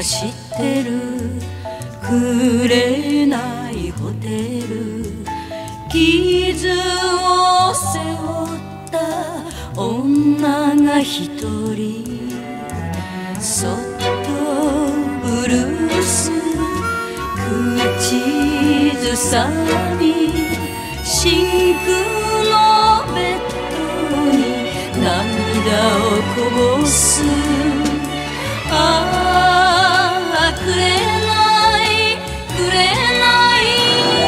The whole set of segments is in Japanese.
知ってるくれないホテル、傷を背負った女が一人、そっとブルース口ずさみ、シンクのベッドに涙をこぼす。ああくれないくれない、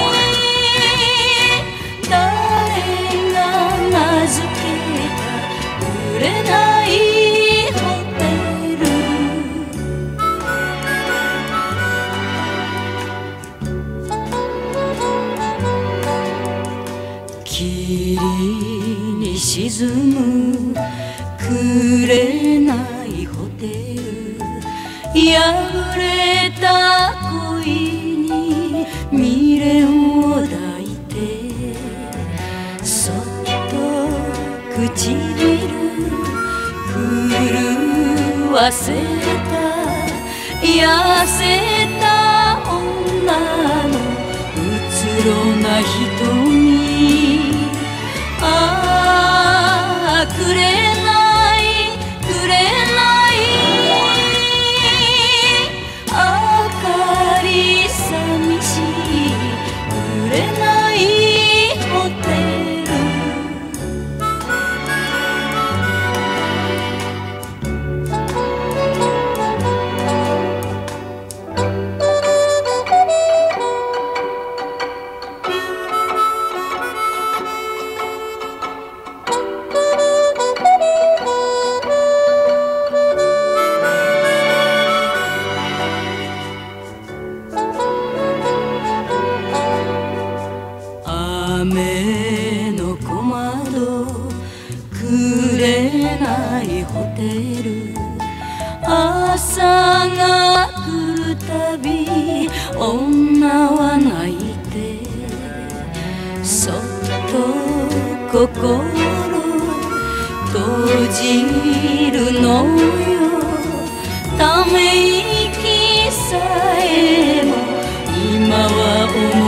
誰が名付けたくれないホテル。霧に沈むくれないホテル、破れた恋に未練を抱いて、そっと唇震わせた痩せた女のうつろな瞳。ああくれないくれない、明かり寂しいくれないホテル。雨の小窓くれないホテル、朝が来るたび女は泣いて、そっと心閉じるのよ。ため息さえも今は思う